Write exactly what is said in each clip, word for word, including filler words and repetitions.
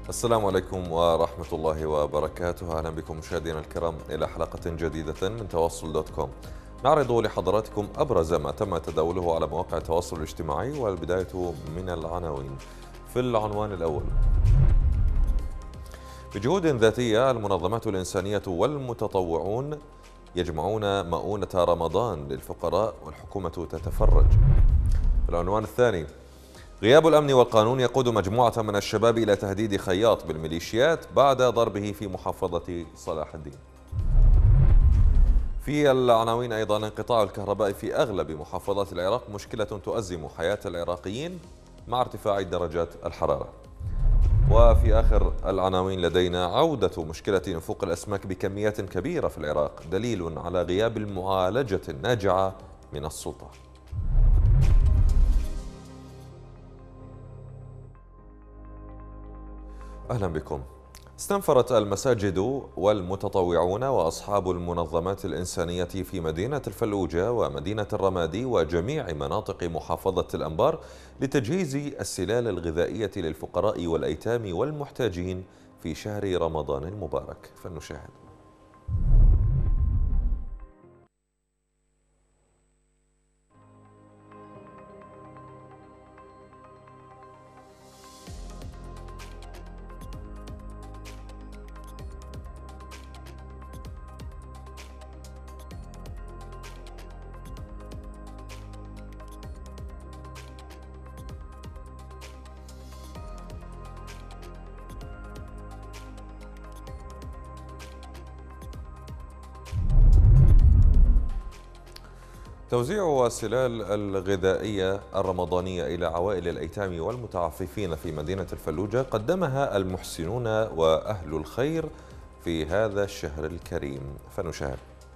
السلام عليكم ورحمة الله وبركاته. أهلا بكم مشاهدينا الكرام إلى حلقة جديدة من تواصل دوت كوم. نعرض لحضراتكم أبرز ما تم تداوله على مواقع التواصل الاجتماعي، والبداية من العناوين. في العنوان الأول: بجهود ذاتية المنظمات الإنسانية والمتطوعون يجمعون مؤونة رمضان للفقراء والحكومة تتفرج. في العنوان الثاني: غياب الأمن والقانون يقود مجموعة من الشباب إلى تهديد خياط بالميليشيات بعد ضربه في محافظة صلاح الدين. في العناوين أيضا: انقطاع الكهرباء في أغلب محافظات العراق مشكلة تؤزم حياة العراقيين مع ارتفاع درجات الحرارة. وفي آخر العناوين لدينا: عودة مشكلة انفوق الأسماك بكميات كبيرة في العراق دليل على غياب المعالجة الناجعة من السلطة. أهلا بكم. استنفرت المساجد والمتطوعون وأصحاب المنظمات الإنسانية في مدينة الفلوجة ومدينة الرمادي وجميع مناطق محافظة الأنبار لتجهيز السلال الغذائية للفقراء والأيتام والمحتاجين في شهر رمضان المبارك، فلنشاهد. توزيع السلال الغذائية الرمضانية إلى عوائل الأيتام والمتعففين في مدينة الفلوجة قدمها المحسنون وأهل الخير في هذا الشهر الكريم، فنشاهد.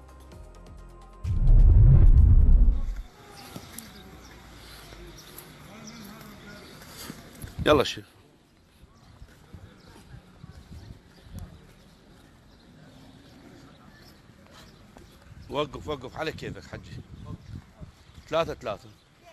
يلا شيخ. وقف وقف على كيفك حجي. ثلاثة ثلاثة.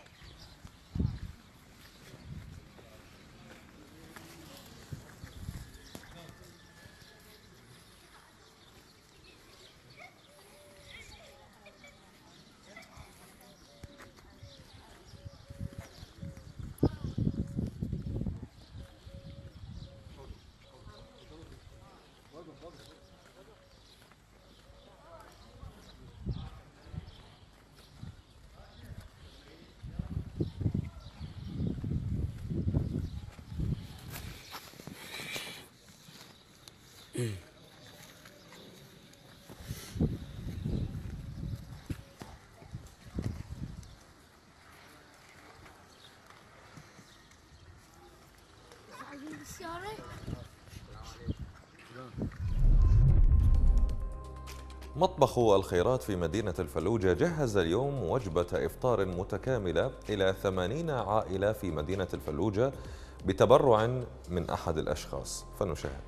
مطبخ الخيرات في مدينة الفلوجة جهز اليوم وجبة إفطار متكاملة إلى ثمانين عائلة في مدينة الفلوجة بتبرع من أحد الأشخاص، فنشاهد.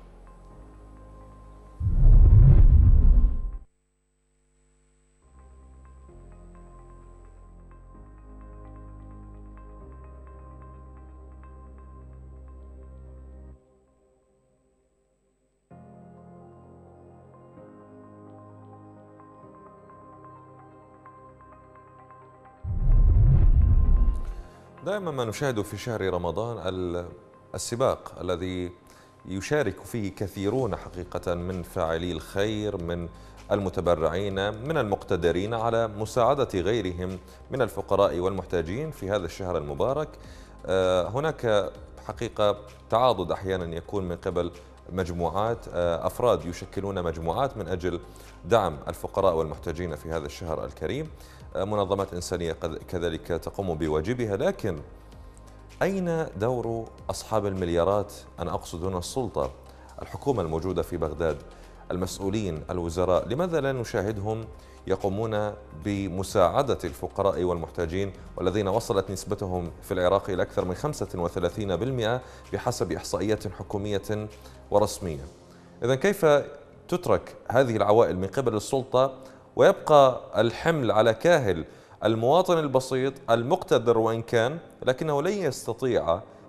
دائما ما نشاهد في شهر رمضان السباق الذي يشارك فيه كثيرون حقيقة من فاعلي الخير، من المتبرعين، من المقتدرين على مساعدة غيرهم من الفقراء والمحتاجين في هذا الشهر المبارك. هناك حقيقة تعاضد أحيانا يكون من قبل مجموعات، أفراد يشكلون مجموعات من أجل دعم الفقراء والمحتاجين في هذا الشهر الكريم. منظمات إنسانية كذلك تقوم بواجبها، لكن أين دور أصحاب المليارات؟ أنا أقصد هنا السلطة، الحكومة الموجودة في بغداد، المسؤولين، الوزراء. لماذا لا نشاهدهم يقومون بمساعدة الفقراء والمحتاجين والذين وصلت نسبتهم في العراق إلى أكثر من خمسة وثلاثين بالمئة بحسب إحصائيات حكومية ورسمية؟ إذن كيف تترك هذه العوائل من قبل السلطة ويبقى الحمل على كاهل المواطن البسيط المقتدر وإن كان، لكنه لن يستطيع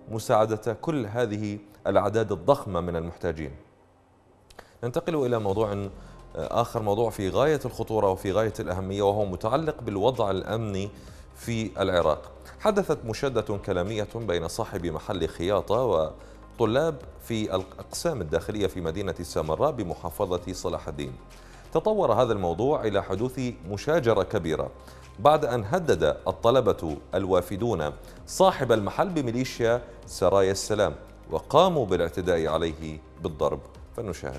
مساعدة كل هذه الأعداد الضخمة من المحتاجين. ننتقل إلى موضوع آخر، موضوع في غاية الخطورة وفي غاية الأهمية، وهو متعلق بالوضع الأمني في العراق. حدثت مشادة كلامية بين صاحب محل خياطة وطلاب في الأقسام الداخلية في مدينة سامراء بمحافظة صلاح الدين. تطور هذا الموضوع إلى حدوث مشاجرة كبيرة بعد أن هدد الطلبة الوافدون صاحب المحل بميليشيا سرايا السلام، وقاموا بالاعتداء عليه بالضرب. فلنشاهد.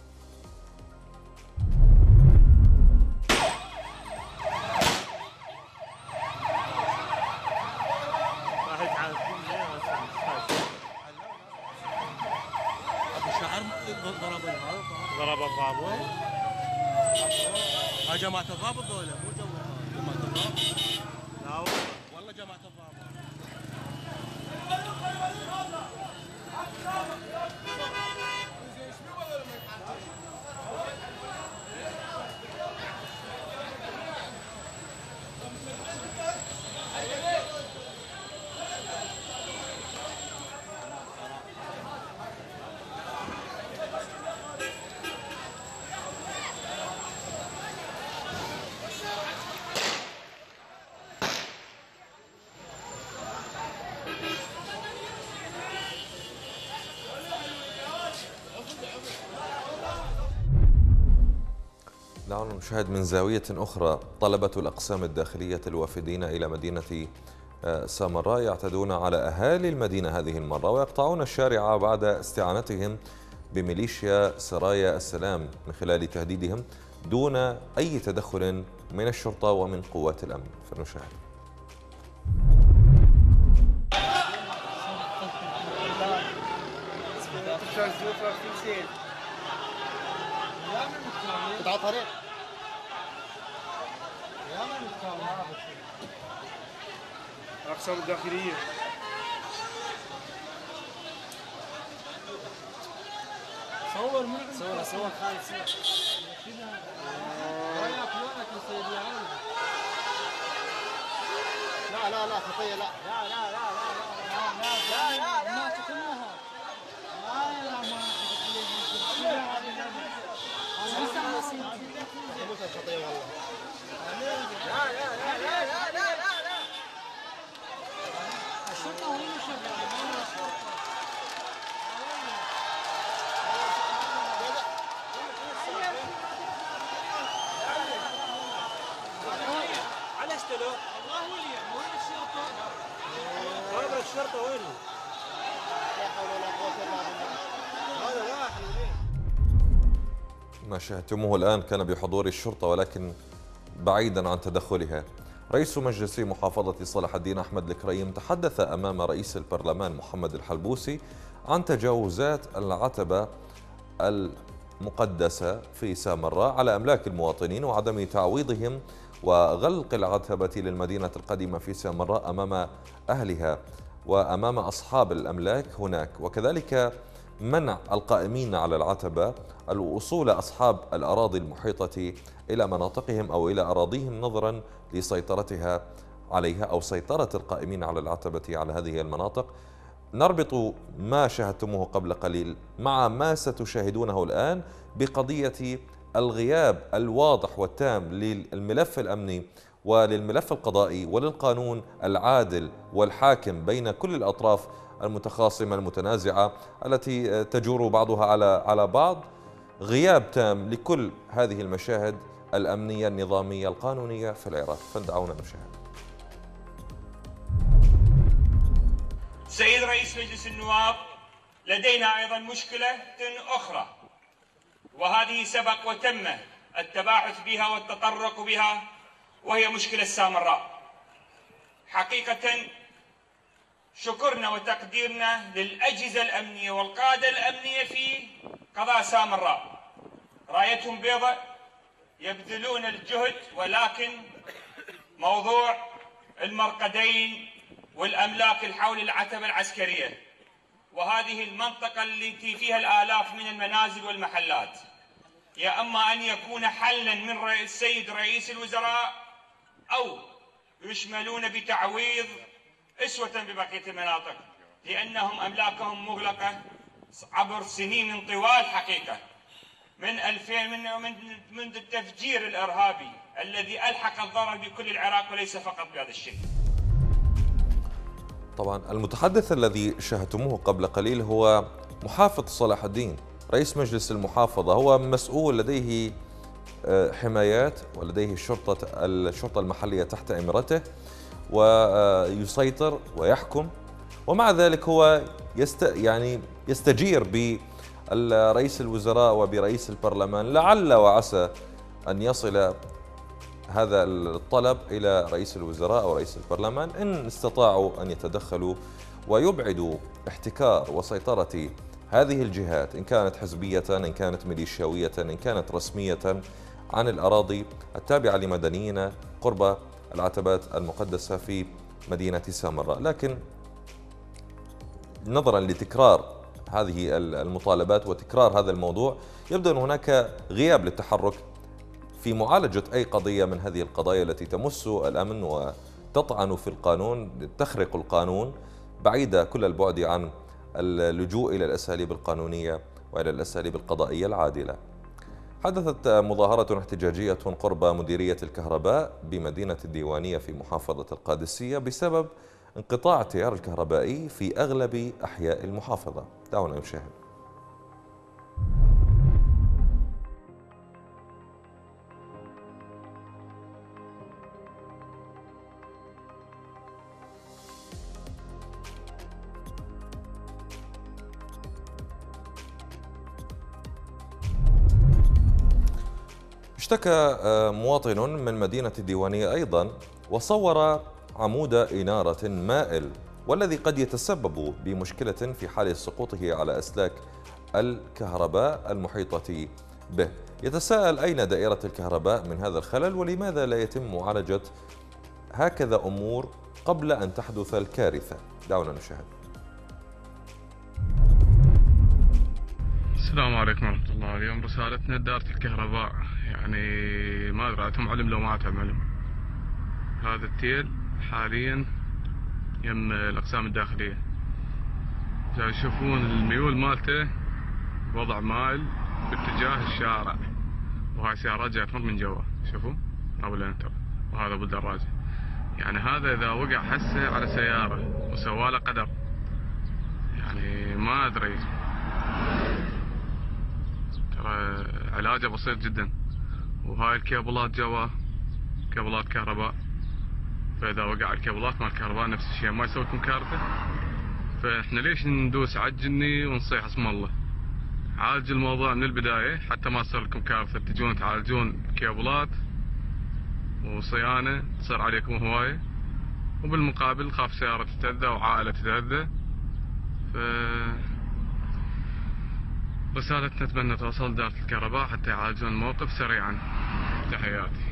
ضرب الضابط. ها جماعة الضابط ذولا مو جماعة الضابط. لا والله جماعة الضابط. دعونا نشاهد من زاوية أخرى. طلبة الأقسام الداخلية الوافدين إلى مدينة سامراء يعتدون على أهالي المدينة هذه المرة ويقطعون الشارع بعد استعانتهم بميليشيا سرايا السلام من خلال تهديدهم دون أي تدخل من الشرطة ومن قوات الأمن. فنشاهد. قطع طريق الأقسام الداخلية. صور من صور صور خالد صور لا لا لا خطية لا لا لا لا لا لا لا لا لا كلها خطية والله لا لا لا لا لا لا لا لا الشرطة وين الشرطة؟ على اشتلو الله ولي وين الشرطة؟ هذا الشرطة وين؟ لا حول ولا قوة إلا بالله هذا راح لوين؟ ما شاهدتموه الآن كان بحضور الشرطة ولكن بعيدا عن تدخلها. رئيس مجلس محافظة صلاح الدين أحمد الكريم تحدث أمام رئيس البرلمان محمد الحلبوسي عن تجاوزات العتبة المقدسة في سامراء على أملاك المواطنين وعدم تعويضهم وغلق العتبة للمدينة القديمة في سامراء أمام أهلها وأمام أصحاب الأملاك هناك، وكذلك منع القائمين على العتبة الوصول أصحاب الأراضي المحيطة إلى مناطقهم أو إلى أراضيهم نظرا لسيطرتها عليها أو سيطرة القائمين على العتبة على هذه المناطق. نربط ما شاهدتموه قبل قليل مع ما ستشاهدونه الآن بقضية الغياب الواضح والتام للملف الأمني وللملف القضائي وللقانون العادل والحاكم بين كل الأطراف المتخاصمة المتنازعة التي تجور بعضها على على بعض. غياب تام لكل هذه المشاهد الأمنية النظامية القانونية في العراق. فدعونا نشاهد. سيد رئيس مجلس النواب، لدينا أيضا مشكلة أخرى، وهذه سبق وتم التباحث بها والتطرق بها، وهي مشكلة سامراء. حقيقة شكرنا وتقديرنا للأجهزة الأمنية والقادة الأمنية في قضاء سامراء، رايتهم بيضاء يبذلون الجهد، ولكن موضوع المرقدين والأملاك الحول العتبة العسكرية وهذه المنطقة التي فيها الآلاف من المنازل والمحلات، يا أما أن يكون حلا من السيد رئيس الوزراء أو يشملون بتعويض أسوة ببقية المناطق. لأنهم أملاكهم مغلقة عبر سنين طوال حقيقة من ألفين من منذ التفجير الإرهابي الذي ألحق الضرر بكل العراق وليس فقط بهذا الشيء. طبعا المتحدث الذي شاهدتموه قبل قليل هو محافظ صلاح الدين رئيس مجلس المحافظة، هو مسؤول لديه حمايات ولديه الشرطة الشرطة المحلية تحت إمرته ويسيطر ويحكم، ومع ذلك هو يست يعني يستجير برئيس الوزراء وبرئيس البرلمان لعل وعسى أن يصل هذا الطلب إلى رئيس الوزراء أو رئيس البرلمان إن استطاعوا أن يتدخلوا ويبعدوا احتكار وسيطرة هذه الجهات إن كانت حزبية إن كانت ميليشياوية إن كانت رسمية عن الأراضي التابعة لمدنيين قرب العتبات المقدسة في مدينة سامراء. لكن نظرا لتكرار هذه المطالبات وتكرار هذا الموضوع يبدو أن هناك غياب للتحرك في معالجة أي قضية من هذه القضايا التي تمس الأمن وتطعن في القانون، تخرق القانون، بعيدة كل البعد عن اللجوء إلى الأساليب القانونية وإلى الأساليب القضائية العادلة. حدثت مظاهرة احتجاجية قرب مديرية الكهرباء بمدينة الديوانية في محافظة القادسية بسبب انقطاع التيار الكهربائي في أغلب أحياء المحافظة. دعونا نشاهد. اشتكى مواطن من مدينة الديوانية أيضا وصور عمود إنارة مائل والذي قد يتسبب بمشكلة في حال سقوطه على أسلاك الكهرباء المحيطة به. يتساءل أين دائرة الكهرباء من هذا الخلل ولماذا لا يتم معالجة هكذا أمور قبل أن تحدث الكارثة. دعونا نشاهد. السلام عليكم ورحمة الله. اليوم رسالتنا دائرة الكهرباء، يعني ما أدري عندهم علم لو ما عندهم علم. هذا التيل حاليا يم الأقسام الداخلية، تشوفون الميول مالته وضع مائل باتجاه الشارع، وهاي سيارات جاية تمر من جوا، شوفوا أبو الانتر وهذا أبو الدراجة. يعني هذا إذا وقع حسه على سيارة وسواله قدر، يعني ما أدري، ترى علاجه بسيط جدا. وهاي الكيبلات جوا كيبلات كهرباء، فإذا وقع الكيبلات مال الكهرباء نفس الشيء ما يسوي لكم كارثة. فإحنا ليش ندوس على الجني ونصيح اسم الله؟ عالج الموضوع من البداية حتى ما تصير لكم كارثة، تجون تعالجون كيبلات وصيانة تصير عليكم هواية، وبالمقابل خاف سيارة تتأذى وعائلة تتأذى. ف رسالتنا نتمنى توصل دائرة الكهرباء حتى يعالجون الموقف سريعا. تحياتي.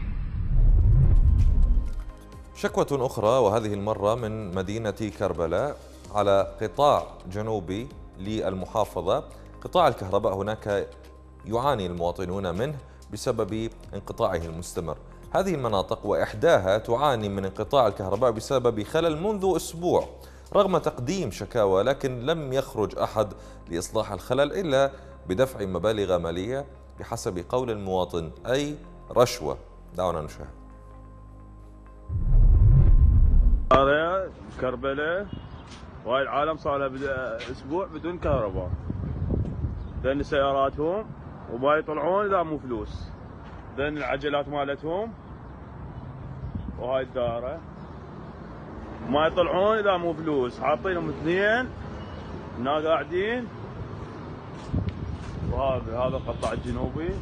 شكوى أخرى وهذه المرة من مدينة كربلاء على قطاع جنوبي للمحافظة. قطاع الكهرباء هناك يعاني المواطنون منه بسبب انقطاعه المستمر. هذه المناطق وإحداها تعاني من انقطاع الكهرباء بسبب خلل منذ أسبوع رغم تقديم شكاوى، لكن لم يخرج أحد لإصلاح الخلل إلا بدفع مبالغ مالية بحسب قول المواطن، أي رشوة. دعونا نشاهد. هذا كربلاء وهاي العالم صار لها اسبوع بدون كهرباء، لان سياراتهم وما يطلعون اذا مو فلوس، لان العجلات مالتهم وهاي الدائره ما يطلعون اذا مو فلوس، حاطينهم اثنين هنا قاعدين. وهذا هذا القطاع الجنوبي،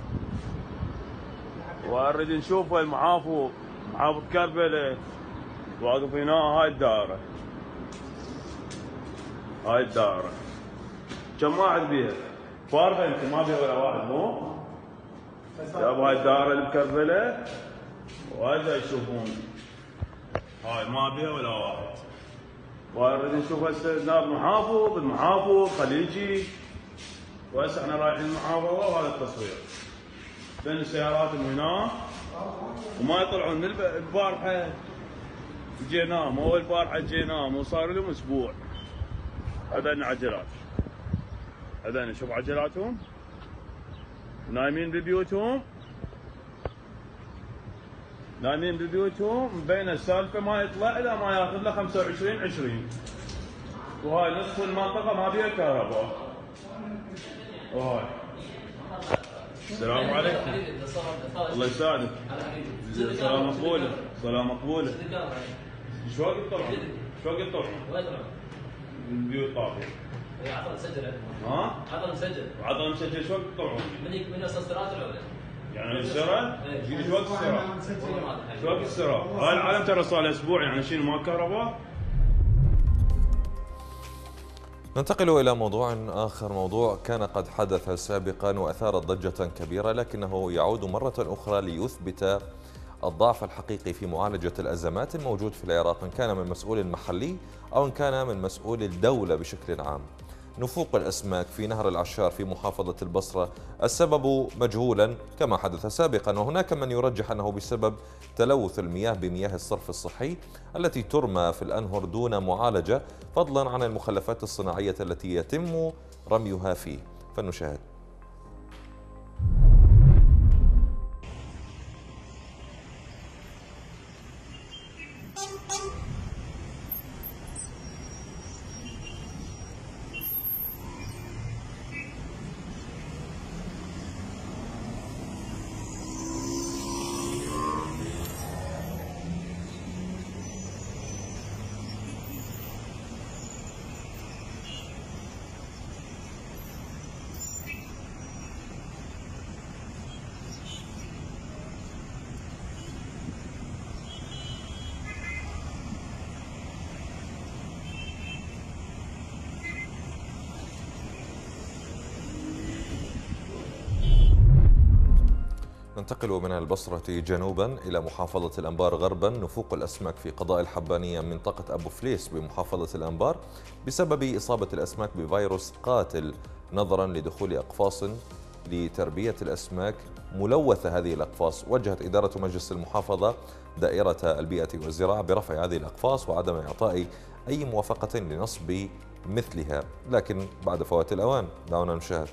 ونريد نشوف المحافظ محافظ كربلاء واقف هنا. هاي الدائرة هاي الدائرة كم واحد بيها؟ فارغة انت ما بيها ولا واحد مو؟ جابوا هاي الدائرة اللي بكربلاء وهذا يشوفون هاي ما بيها ولا واحد. ونريد نشوف هسه نائب محافظ المحافظ خليجي، وهسه احنا رايحين المحافظة وهذا التصوير. لأن السيارات من هنا وما يطلعون من البارحة جيناهم، هو البارحة جيناهم وصار لهم اسبوع هذين عجلات، هذين شوف عجلاتهم نايمين ببيوتهم، نايمين ببيوتهم بين السالفه ما يطلع الا ما ياخذ له خمسة وعشرين عشرين، وهاي نصف المنطقه ما بيها كهرباء. وهاي السلام عليكم. الله يساعدك. صلاة مقبولة، صلاة مقبولة. شو وقت طلعوا؟ شو وقت طلعوا؟ البيوت طافية. عطنا مسجل. ها؟ عطنا مسجل. عطنا مسجل شو وقت طلعوا؟ من من اصل الصراط الأولى. يعني السرعة؟ شو وقت السرعة؟ شو وقت السرعة؟ هاي العالم ترى صار له اسبوع يعني شنو ما كهرباء؟ ننتقل إلى موضوع آخر، موضوع كان قد حدث سابقا وأثار ضجة كبيرة، لكنه يعود مرة أخرى ليثبت الضعف الحقيقي في معالجة الأزمات الموجود في العراق، إن كان من مسؤول محلي أو إن كان من مسؤول الدولة بشكل عام. نفوق الأسماك في نهر العشار في محافظة البصرة، السبب مجهولا كما حدث سابقا، وهناك من يرجح أنه بسبب تلوث المياه بمياه الصرف الصحي التي ترمى في الأنهر دون معالجة، فضلا عن المخلفات الصناعية التي يتم رميها فيه. فلنشاهد. ننتقل من البصرة جنوبا إلى محافظة الأنبار غربا. نفوق الأسماك في قضاء الحبانية منطقة أبو فليس بمحافظة الأنبار بسبب إصابة الأسماك بفيروس قاتل، نظرا لدخول أقفاص لتربية الأسماك ملوثة. هذه الأقفاص وجهت إدارة مجلس المحافظة دائرة البيئة والزراعة برفع هذه الأقفاص وعدم إعطاء أي موافقة لنصب مثلها، لكن بعد فوات الأوان. دعونا نشاهد.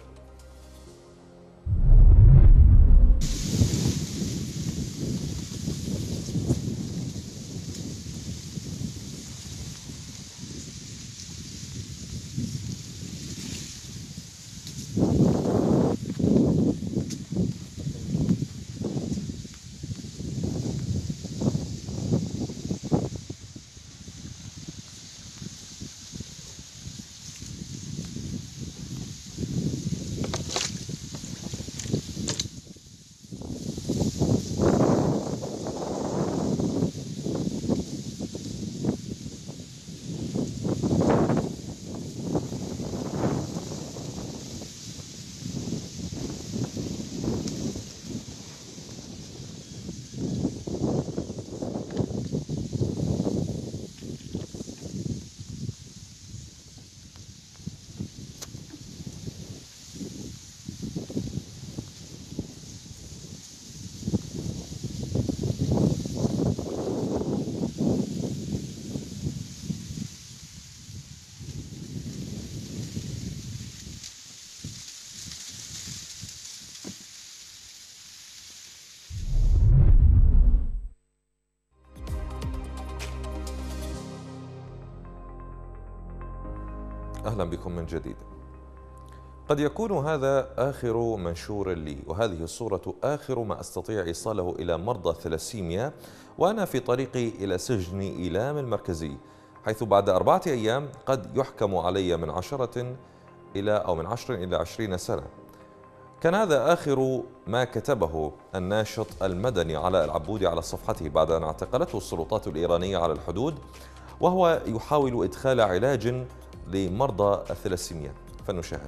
أهلا بكم من جديد. قد يكون هذا آخر منشور لي، وهذه الصورة آخر ما أستطيع إيصاله إلى مرضى ثلاسيميا وأنا في طريقي إلى سجن إيلام المركزي، حيث بعد أربعة أيام قد يحكم علي من عشرة إلى أو من عشر إلى عشرين سنة. كان هذا آخر ما كتبه الناشط المدني علاء العبودي على صفحته بعد أن اعتقلته السلطات الإيرانية على الحدود، وهو يحاول إدخال علاج لمرضى الثلاسيميا. فلنشاهد.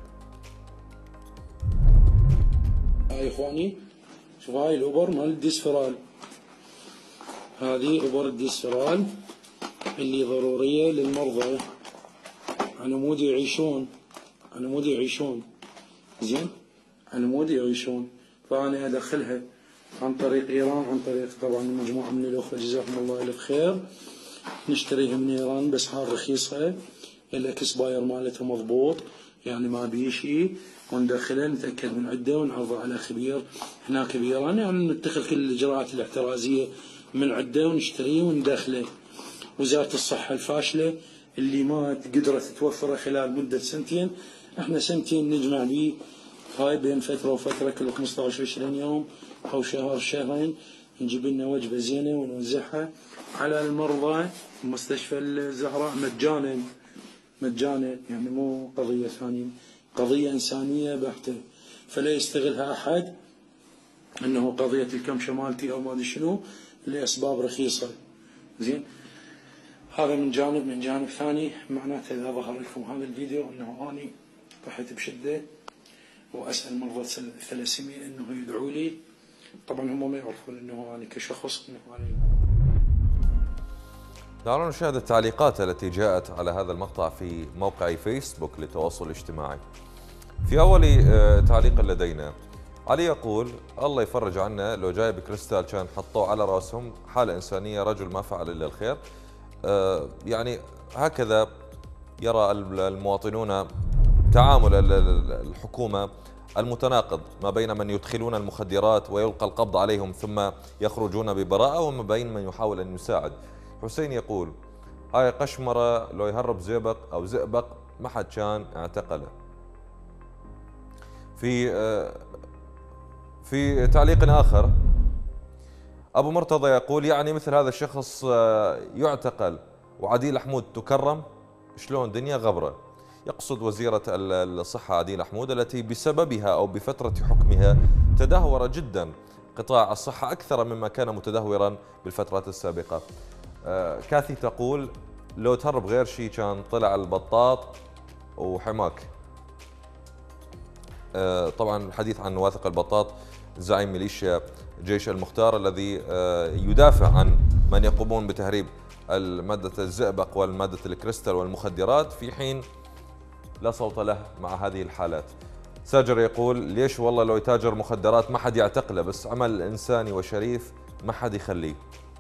هاي اخواني، شوف هاي الابر مال الديسفرال، هذه ابر الديسفرال اللي ضروريه للمرضى على مود يعيشون، على مود يعيشون زين، على مود يعيشون. فانا ادخلها عن طريق ايران، عن طريق طبعا مجموعه من الاخوه جزاهم الله الف خير، نشتريها من ايران باسعار رخيصه، الاكسباير مالته مضبوط، يعني ما بيه شيء، وندخله نتاكد من عده ونعرضه على خبير هناك بايران، يعني نتخذ كل الاجراءات الاحترازيه من عده ونشتريه وندخله. وزاره الصحه الفاشله اللي ما قدرت توفره خلال مده سنتين، احنا سنتين نجمع به هاي بين فتره وفتره كل خمسطعش عشرين يوم او شهر شهرين نجيب لنا وجبه زينه ونوزعها على المرضى مستشفى الزهراء مجانا مجانا، يعني مو قضيه ثانيه، قضيه انسانيه بحته، فلا يستغلها احد انه قضيه الكمشه مالتي او ما ادري شنو لاسباب رخيصه. زين، هذا من جانب. من جانب ثاني معناته اذا ظهر لكم هذا الفيديو انه اني طحت بشده واسال مرضى الثلاسيميا انه يدعوا لي، طبعا هم ما يعرفون انه انا كشخص انه انا. دعونا نشاهد التعليقات التي جاءت على هذا المقطع في موقع فيسبوك للتواصل الاجتماعي. في اول تعليق لدينا علي يقول: الله يفرج عنا، لو جايب كريستال كان حطوه على راسهم، حاله انسانيه، رجل ما فعل الا الخير. آه يعني هكذا يرى المواطنون تعامل الحكومة المتناقض ما بين من يدخلون المخدرات ويلقى القبض عليهم ثم يخرجون ببراءة، وما بين من يحاول أن يساعد. حسين يقول: هاي قشمرة، لو يهرب زئبق أو زئبق ما حد كان اعتقله. في في تعليق آخر أبو مرتضى يقول: يعني مثل هذا الشخص يعتقل وعديل حمود تكرم، شلون دنيا غبرة. يقصد وزيرة الصحة عديل حمود التي بسببها أو بفترة حكمها تدهور جدا قطاع الصحة أكثر مما كان متدهورا بالفترات السابقة. آه كاثي تقول: لو تهرب غير شيء كان طلع البطاط وحماك. آه طبعا الحديث عن واثق البطاط زعيم ميليشيا جيش المختار الذي آه يدافع عن من يقومون بتهريب المادة الزئبق والمادة الكريستال والمخدرات، في حين لا صوت له مع هذه الحالات. ساجر يقول: ليش والله لو يتاجر مخدرات ما حد يعتقله، بس عمل إنساني وشريف ما حد يخليه.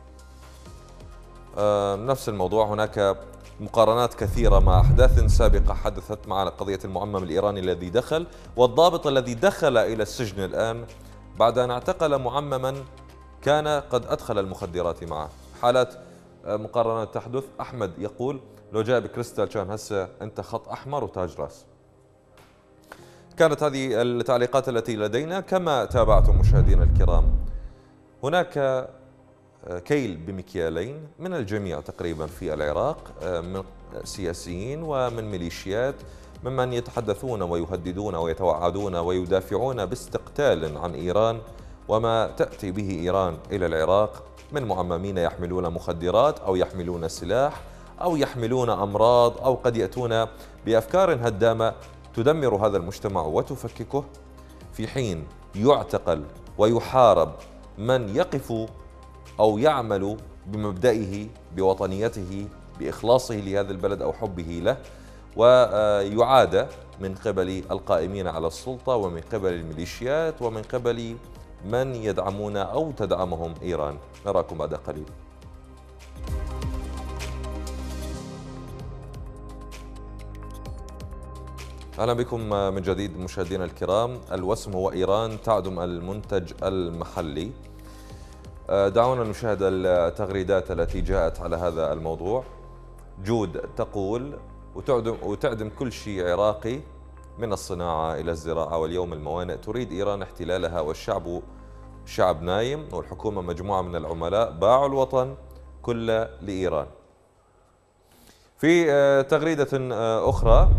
آه نفس الموضوع، هناك مقارنات كثيرة مع أحداث سابقة حدثت مع قضية المعمم الإيراني الذي دخل، والضابط الذي دخل إلى السجن الآن بعد أن اعتقل معمما كان قد أدخل المخدرات معه. حالات مقارنات تحدث. أحمد يقول: لو جاء بكريستال كان هسه أنت خط أحمر وتاج راس. كانت هذه التعليقات التي لدينا. كما تابعتم مشاهدينا الكرام، هناك كيل بمكيالين من الجميع تقريبا في العراق، من سياسيين ومن ميليشيات، ممن يتحدثون ويهددون ويتوعدون ويدافعون باستقتال عن إيران وما تأتي به إيران إلى العراق من معممين يحملون مخدرات أو يحملون سلاح أو يحملون أمراض، أو قد يأتون بأفكار هدامة تدمر هذا المجتمع وتفككه، في حين يعتقل ويحارب من يقف أو يعمل بمبدئه بوطنيته بإخلاصه لهذا البلد أو حبه له، ويعاد من قبل القائمين على السلطة ومن قبل الميليشيات ومن قبل من يدعمون أو تدعمهم إيران. نراكم بعد قليل. أهلا بكم من جديد مشاهدينا الكرام. الوسم هو إيران تعدم المنتج المحلي. دعونا نشاهد التغريدات التي جاءت على هذا الموضوع. جود تقول: وتعدم, وتعدم كل شيء عراقي من الصناعة إلى الزراعة واليوم الموانئ. تريد إيران احتلالها والشعب شعب نايم، والحكومة مجموعة من العملاء باعوا الوطن كله لإيران. في تغريدة أخرى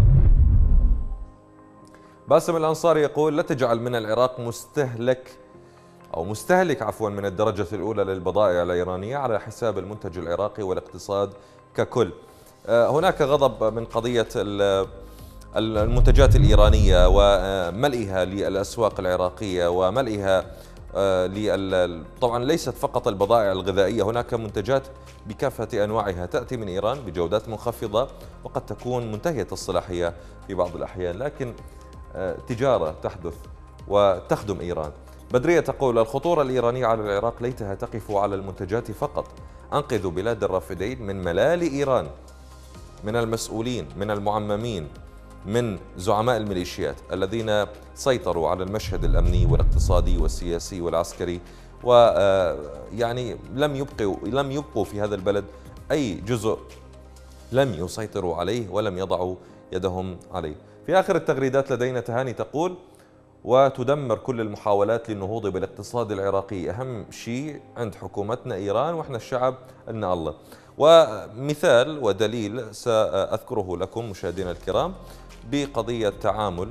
باسم الأنصاري يقول: لا تجعل من العراق مستهلك أو مستهلك عفوا من الدرجة الأولى للبضائع الإيرانية على حساب المنتج العراقي والاقتصاد ككل. هناك غضب من قضية المنتجات الإيرانية وملئها للأسواق العراقية وملئها طبعا ليست فقط البضائع الغذائية، هناك منتجات بكافة أنواعها تأتي من إيران بجودات منخفضة وقد تكون منتهية الصلاحية في بعض الأحيان، لكن تجارة تحدث وتخدم إيران. بدرية تقول: الخطورة الإيرانية على العراق ليتها تقف على المنتجات فقط، أنقذوا بلاد الرافدين من ملال إيران. من المسؤولين، من المعممين، من زعماء الميليشيات الذين سيطروا على المشهد الأمني والاقتصادي والسياسي والعسكري، ويعني لم يبقوا لم يبقوا في هذا البلد أي جزء لم يسيطروا عليه ولم يضعوا يدهم عليه. في آخر التغريدات لدينا تهاني تقول: وتدمر كل المحاولات للنهوض بالاقتصاد العراقي، أهم شيء عند حكومتنا إيران وإحنا الشعب إن الله. ومثال ودليل سأذكره لكم مشاهدينا الكرام بقضية تعامل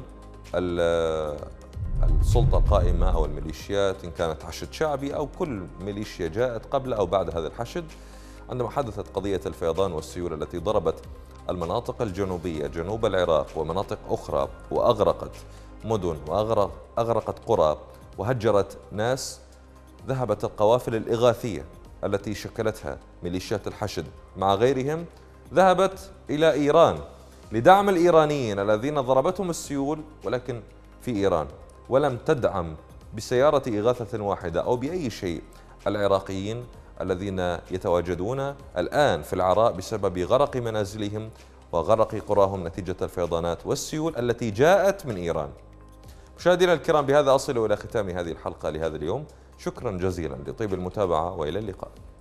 السلطة القائمة أو الميليشيات، إن كانت حشد شعبي أو كل ميليشيا جاءت قبل أو بعد هذا الحشد، عندما حدثت قضية الفيضان والسيول التي ضربت المناطق الجنوبية جنوب العراق ومناطق أخرى وأغرقت مدن وأغرقت قرى وهجرت ناس. ذهبت القوافل الإغاثية التي شكلتها ميليشيات الحشد مع غيرهم، ذهبت إلى إيران لدعم الإيرانيين الذين ضربتهم السيول، ولكن في إيران، ولم تدعم بسيارة إغاثة واحدة أو بأي شيء العراقيين الذين يتواجدون الآن في العراء بسبب غرق منازلهم وغرق قراهم نتيجة الفيضانات والسيول التي جاءت من إيران. مشاهدينا الكرام، بهذا أصل إلى ختام هذه الحلقة لهذا اليوم. شكرا جزيلا لطيب المتابعة وإلى اللقاء.